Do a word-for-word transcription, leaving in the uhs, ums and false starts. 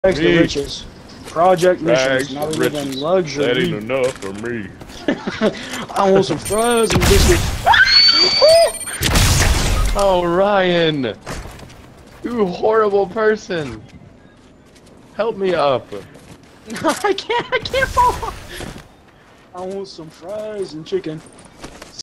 Rags to riches. Project missions. Rags Now to we live in riches. luxury. That ain't enough for me. I want some fries and biscuits. Oh, Ryan! You horrible person! Help me up! I can't, I can't fall. I want some fries and chicken.